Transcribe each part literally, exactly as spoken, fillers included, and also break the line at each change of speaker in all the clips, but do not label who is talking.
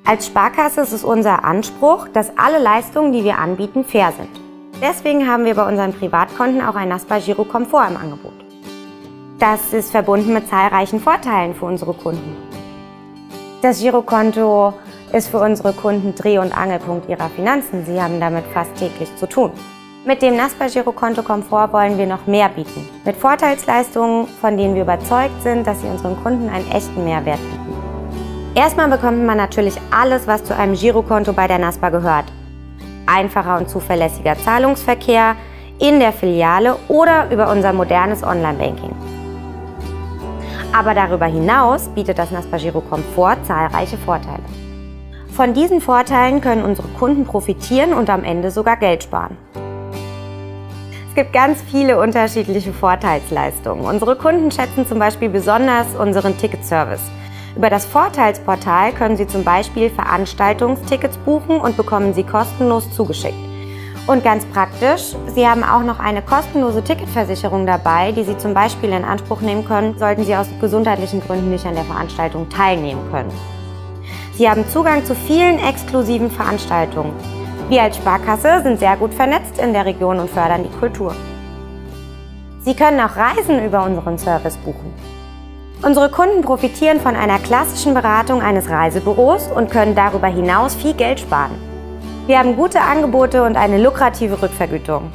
Als Sparkasse ist es unser Anspruch, dass alle Leistungen, die wir anbieten, fair sind. Deswegen haben wir bei unseren Privatkonten auch ein Naspa Giro Komfort im Angebot. Das ist verbunden mit zahlreichen Vorteilen für unsere Kunden. Das Girokonto ist für unsere Kunden Dreh- und Angelpunkt ihrer Finanzen. Sie haben damit fast täglich zu tun. Mit dem Naspa Giro Konto Komfort wollen wir noch mehr bieten. Mit Vorteilsleistungen, von denen wir überzeugt sind, dass sie unseren Kunden einen echten Mehrwert bieten. Erstmal bekommt man natürlich alles, was zu einem Girokonto bei der Naspa gehört. Einfacher und zuverlässiger Zahlungsverkehr in der Filiale oder über unser modernes Online-Banking. Aber darüber hinaus bietet das Naspa Giro Komfort zahlreiche Vorteile. Von diesen Vorteilen können unsere Kunden profitieren und am Ende sogar Geld sparen. Es gibt ganz viele unterschiedliche Vorteilsleistungen. Unsere Kunden schätzen zum Beispiel besonders unseren Ticketservice. Über das Vorteilsportal können Sie zum Beispiel Veranstaltungstickets buchen und bekommen sie kostenlos zugeschickt. Und ganz praktisch, Sie haben auch noch eine kostenlose Ticketversicherung dabei, die Sie zum Beispiel in Anspruch nehmen können, sollten Sie aus gesundheitlichen Gründen nicht an der Veranstaltung teilnehmen können. Sie haben Zugang zu vielen exklusiven Veranstaltungen. Wir als Sparkasse sind sehr gut vernetzt in der Region und fördern die Kultur. Sie können auch Reisen über unseren Service buchen. Unsere Kunden profitieren von einer klassischen Beratung eines Reisebüros und können darüber hinaus viel Geld sparen. Wir haben gute Angebote und eine lukrative Rückvergütung.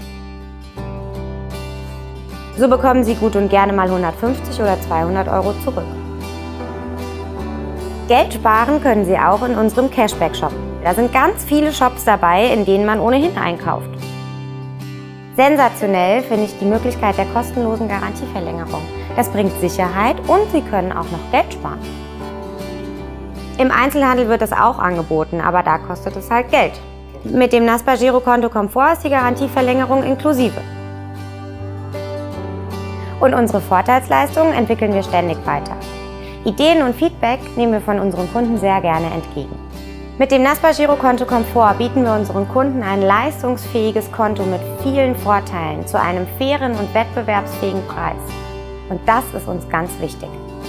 So bekommen Sie gut und gerne mal hundertfünfzig oder zweihundert Euro zurück. Geld sparen können Sie auch in unserem Cashback-Shop. Da sind ganz viele Shops dabei, in denen man ohnehin einkauft. Sensationell finde ich die Möglichkeit der kostenlosen Garantieverlängerung. Das bringt Sicherheit und Sie können auch noch Geld sparen. Im Einzelhandel wird es auch angeboten, aber da kostet es halt Geld. Mit dem Naspa Giro Konto Komfort ist die Garantieverlängerung inklusive. Und unsere Vorteilsleistungen entwickeln wir ständig weiter. Ideen und Feedback nehmen wir von unseren Kunden sehr gerne entgegen. Mit dem Naspa Giro Konto Komfort bieten wir unseren Kunden ein leistungsfähiges Konto mit vielen Vorteilen zu einem fairen und wettbewerbsfähigen Preis. Und das ist uns ganz wichtig.